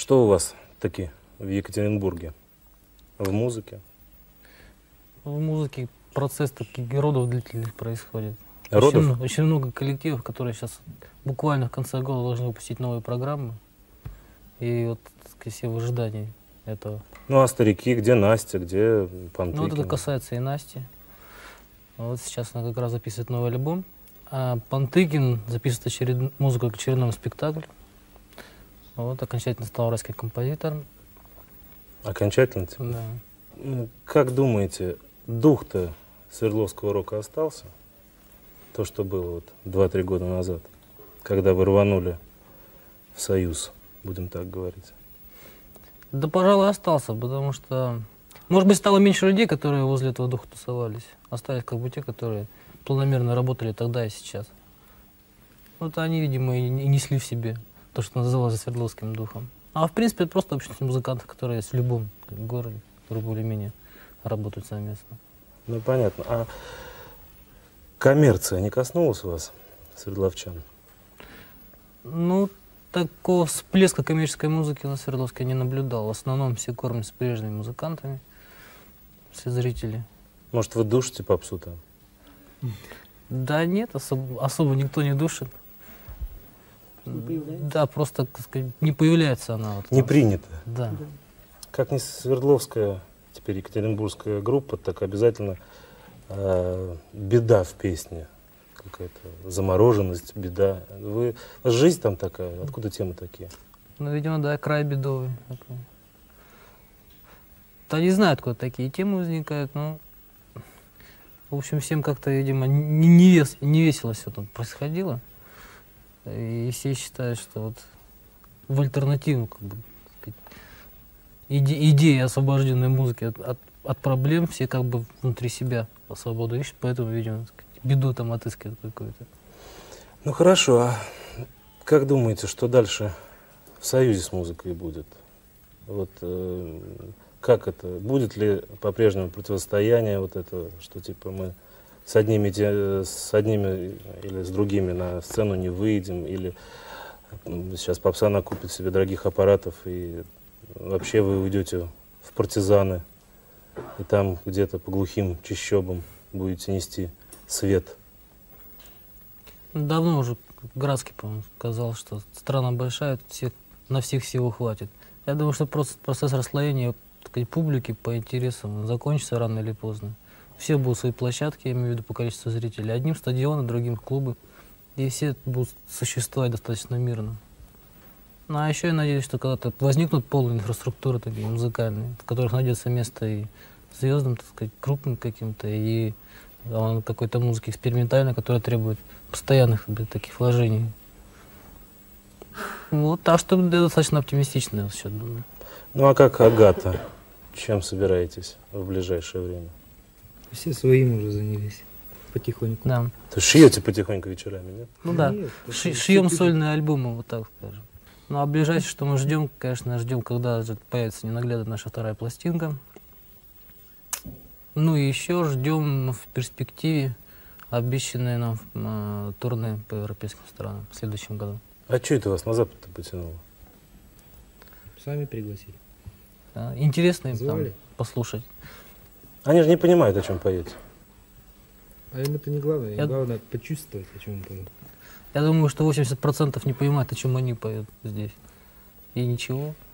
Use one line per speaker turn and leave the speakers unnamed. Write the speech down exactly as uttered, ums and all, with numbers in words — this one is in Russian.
Что у вас таки в Екатеринбурге? В музыке?
В музыке процесс таких родов длительных происходит.
Родов?
Очень, много- очень много коллективов, которые сейчас буквально в конце года должны выпустить новые программы. И вот, так сказать, все в ожидании этого.
Ну а старики, где Настя, где Пантыкин?
Ну, вот это касается и Насти. Вот сейчас она как раз записывает новый альбом. А Пантыкин записывает очеред... музыку к очередному спектаклю. Вот, окончательно стал райским композитором.
Окончательно? Типа?
Да.
Ну, как думаете, дух-то Свердловского рока остался? То, что было вот два-три года назад, когда вы рванули в Союз, будем так говорить.
Да, пожалуй, остался, потому что, может быть, стало меньше людей, которые возле этого духа тусовались. Остались как бы те, которые планомерно работали тогда и сейчас. Вот они, видимо, и не- и несли в себе то, что называлось Свердловским духом. А в принципе, это просто общность музыкантов, которые есть в любом как бы, городе, которые более-менее работают совместно.
Ну, понятно. А коммерция не коснулась вас, свердловчан?
Ну, такого всплеска коммерческой музыки на Свердловске я не наблюдал. В основном все кормятся прежними музыкантами, все зрители.
Может, вы душите попсу там?
Да нет, особо, особо никто не душит. Да, просто, так сказать, не появляется она. Вот,
Не принято.
Да.
Как не Свердловская, теперь Екатеринбургская группа, так обязательно э, беда в песне. Какая-то замороженность, беда. Вы, у вас жизнь там такая? Откуда темы такие?
Ну, видимо, да, край бедовый. Такой. Да не знаю, откуда такие темы возникают, но, в общем, всем как-то, видимо, не, не, вес- не весело все там происходило. И все считают, что вот в альтернативу, как бы, так сказать, иде- идеи освобожденной музыки от, от, от проблем все как бы внутри себя свободу ищут, поэтому, видимо, так сказать, беду там отыскивают какую-то.
Ну хорошо, а как думаете, что дальше в Союзе с музыкой будет? Вот э, как это? Будет ли по-прежнему противостояние вот это, что типа мы с одними, те- с одними или с другими на сцену не выйдем, или м, сейчас попса накупит себе дорогих аппаратов и вообще вы уйдете в партизаны и там где-то по глухим чащобам будете нести свет?
Давно уже Градский, по-моему, сказал, что страна большая, тут всех, на всех всего хватит. Я думаю, что просто процесс расслоения, так сказать, публики по интересам закончится рано или поздно. Все будут свои площадки, я имею в виду по количеству зрителей. Одним стадионы, другим клубы. И все будут существовать достаточно мирно. Ну, а еще я надеюсь, что когда-то возникнут полные инфраструктуры такие музыкальные, в которых найдется место и звездам, так сказать, крупным каким-то, и а, какой-то музыки экспериментальной, которая требует постоянных как бы, таких вложений. Вот, так что я достаточно оптимистично я сейчас думаю.
Ну а как Агата? Чем собираетесь в ближайшее время?
Все своим уже занялись потихоньку.
Да.
То есть шьете потихоньку вечерами, нет?
Ну да,
Нет,
Ши-
это
шьем
всё
сольные альбомы, вот так скажем. Ну а ближайшее, что мы ждем, конечно, ждем, когда же появится ненаглядная наша вторая пластинка. Ну и еще ждем в перспективе обещанное нам э, турне по европейским странам в следующем году.
А что это вас на Запад-то потянуло?
Сами пригласили.
Да, интересно им там
Звали.
послушать.
Они же не понимают, о чем поете.
А им это не главное. Им
Я-
главное почувствовать, о чем мы поем.
Я думаю, что восемьдесят процентов не понимают, о чем они поют здесь. И ничего.